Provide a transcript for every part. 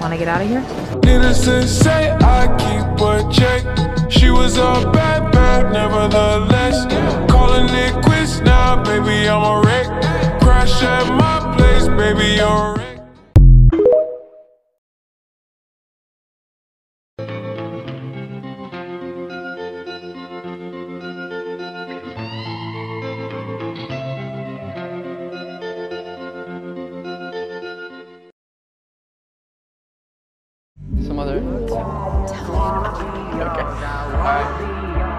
wanna get out of here? Needless to say, I keep a check. She was a bad, nevertheless. Calling it quits now, baby, I'm a wreck. Crash at my place, baby, you're a wreck. Some other. Okay. Alright.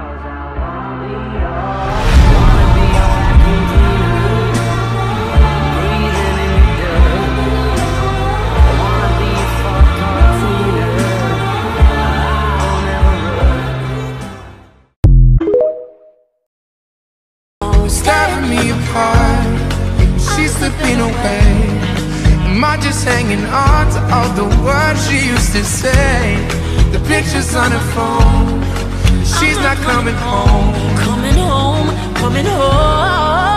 Stabbing me apart, she's slipping away. Am I just hanging on to all the words she used to say? The pictures on her phone, she's not coming home. Coming home, coming home.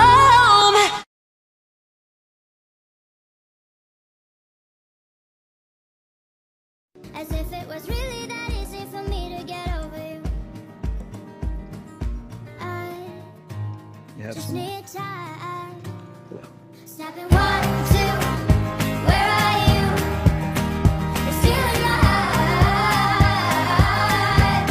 As if it was really that easy for me to get over you. I just need time. Snapping 1, 2, where are you? You're stealing my heart.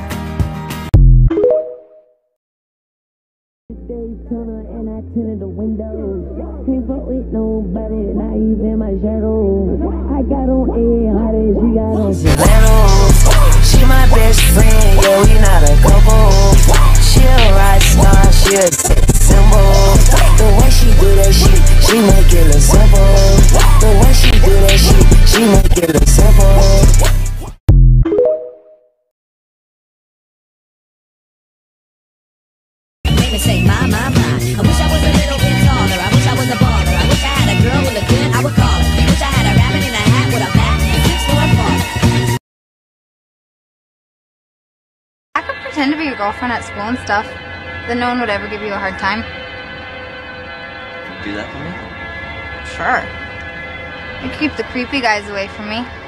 Daytona and I tinted the windows. Can't fuck with nobody, not even my shadow. I got on a hot and she got on Savannah, she my best friend, yeah, we not a couple. She a rock star, she a sex symbol. The way she do that shit, she make it look simple. The way she do that shit, she make it look simple. Make me say, my, I wish I was a little bit taller. I wish I was a baller. I wish I had a girl with a good, I would call her. Wish I had a rabbit in a hat with a bat and 6 for a ball. I could pretend to be your girlfriend at school and stuff. Then no one would ever give you a hard time. Do that for me? Sure. You could keep the creepy guys away from me.